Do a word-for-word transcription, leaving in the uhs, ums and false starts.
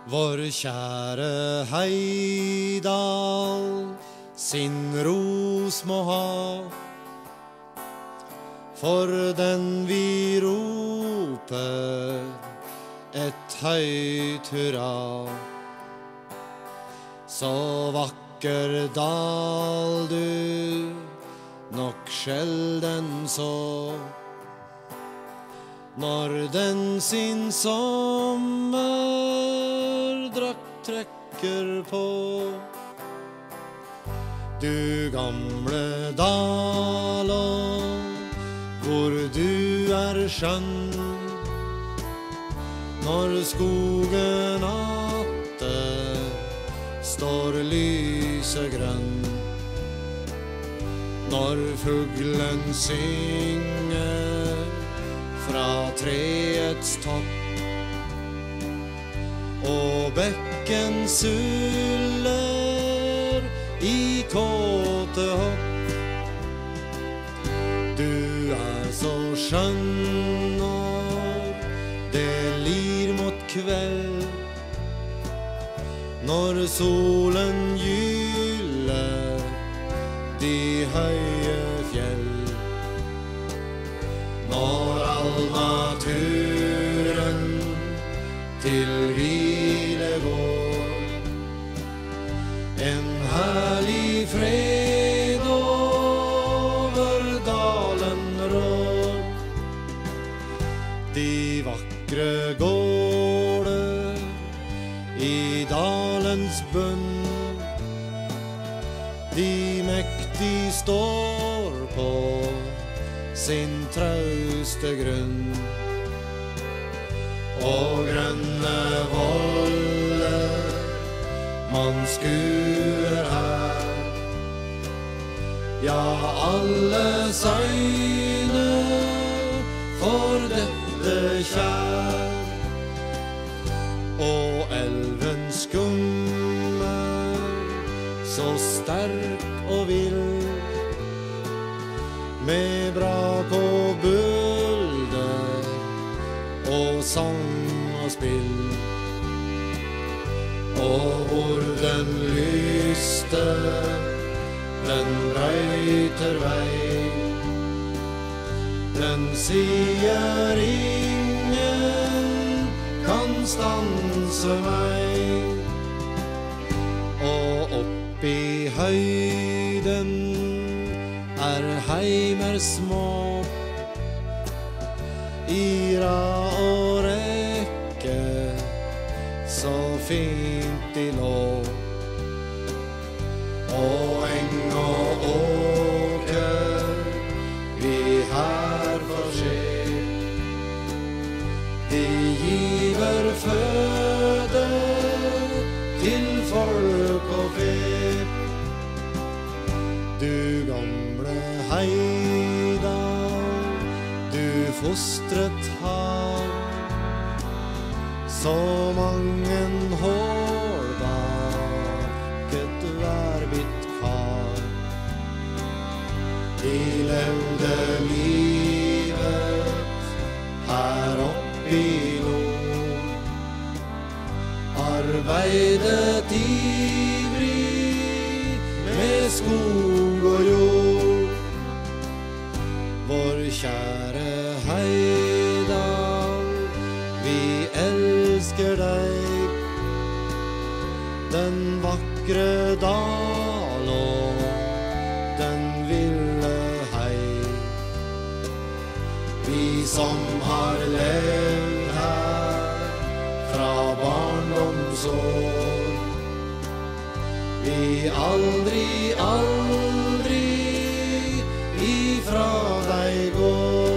Vår kjære Heidal sin ros må ha, for den vi roper et høyt hurra. Så vakker dal du nok sjelden så, når den sin sommerdrakt trekker på. Du gamle dal, hvor du er skjønn, når skogen atter står lysegrønn, når fuglen synger fra treets topp, og bekken suller i kåte hopp. Du er så skjønn når det lir mot kveld, når solen gyller de høye fjell, når all naturen til hvile går, en herlig fred over dalen rår. De vakre gårder i dalens bunn, de mektig står på sin trauste grunn, og grønne voller man skuer her. Ja, alle øyne for dette kjær, og elven skummer så sterk og vill, med brak og bulder og sang og spill. Og hvor den lyste, den brøyter vei, den sier ingen kan stanse meg. Og oppi høyden er heimer små, Ira og rekke, så fint de lå. Og eng og åker vi her får se, de giver føde til folk og fe. Du gamle Heidal, du fostret har så mangen hårdbakket værbitt kar. De levde livet her oppi nord, arbeidet ivrig med skog og jord. Vår kjære Heidal, vi elsker deg, den vakre dal og den ville hei. Vi som har levd her fra barndomsår, vi aldri, aldri ifra deg går.